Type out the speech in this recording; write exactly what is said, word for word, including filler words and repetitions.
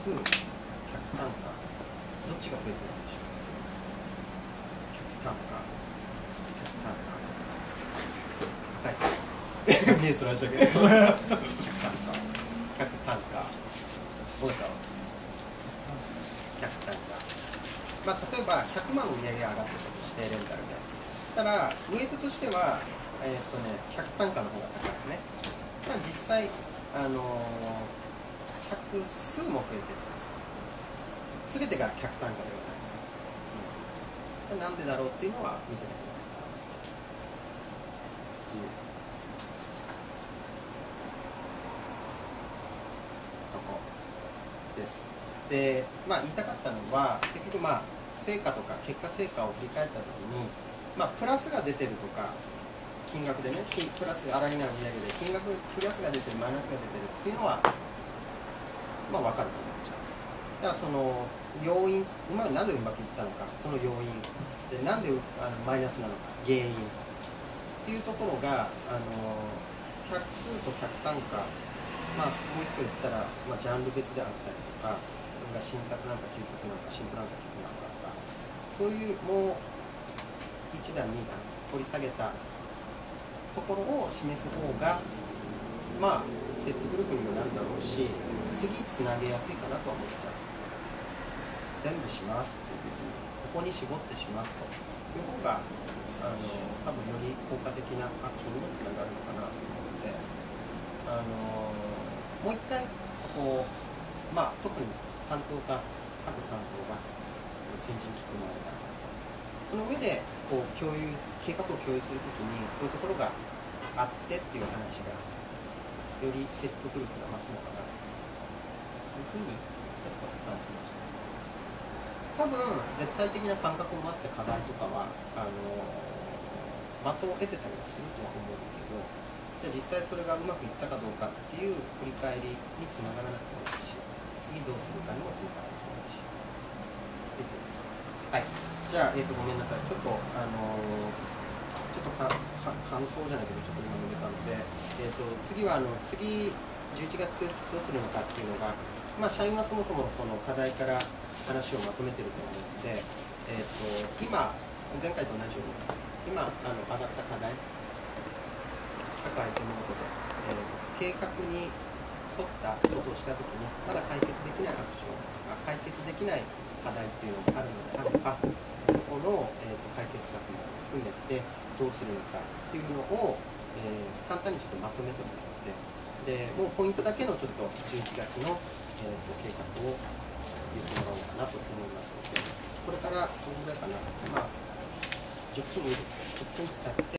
数、客単価、どっちが増えてるんでしょう。客単価、客単価、赤い。目そらしたけど。客単価、客単価、どうだろう。客単価。まあ、例えばひゃくまん売り上げが上がってたとして、レンタルで。ただ、ウエイトとしては、えーとね、客単価の方が高いね。まあ、実際、あのー、客数も増えてる。すべてが客単価ではない。うん、なんでだろうっていうのは見てみてください。とこです。で、まあ、言いたかったのは、結局、まあ、成果とか結果成果を振り返ったときに、まあ、プラスが出てるとか、金額でね、プラス、粗利な売り上げで、金額、プラスが出てる、マイナスが出てるっていうのは、まあ、分かると思っちゃう。だから、その、要因、うまくなぜうまくいったのか、その要因、でなんであのマイナスなのか、原因っていうところが、あの、客数と客単価、まあ、もう一個言ったら、まあ、ジャンル別であったりとか、それが新作なんか旧作なんか、新プなんか旧なんかとか、そういうもういち段、に段掘り下げたところを示す方が、まあ、説得力にもなるだろうし、次つなげやすいかなとは思っちゃう。全部しますっていうふうに、ここに絞ってしますという方が、あの多分より効果的なアクションにもつながるのかなと思うので、あのもう一回そこを、まあ、特に担当が、各担当が先陣切ってもらえたらなと。その上でこう共有、計画を共有するときに、こういうところがあってっていう話が、より説得力が増すのかなというふうにちょっと感じました。多分、絶対的な感覚を持って課題とかは、あの的を得てたりはするとは思うんだけど、じゃあ実際それがうまくいったかどうかっていう振り返りにつながらなくてもいいし、次どうするかにもつながらなくてもいいし。はい。じゃあ、えーと、ごめんなさい。ちょっと、あのー、ちょっとかか感想じゃないけど、ちょっと今述べたので、えーと、次は、あの、次、じゅういちがつどうするのかっていうのが、まあ、社員はそもそもその課題から話をまとめてると思うので、えーと、今、前回と同じように、今、あの、上がった課題、各アイテムごとで、えーと、計画に沿ったことをしたときに、まだ解決できないアクション、解決できない課題っていうのがあるのであれば、そこの、えー、と解決策も含めてどうするのかっていうのを、えー、簡単にちょっとまとめてもらって、でもうポイントだけのちょっとじゅういちがつの、えー、と計画を言ってもらおうかなと思いますので、これからどのぐらいかな、まあ、じゅっぷんでいいです。じゅっぷん使って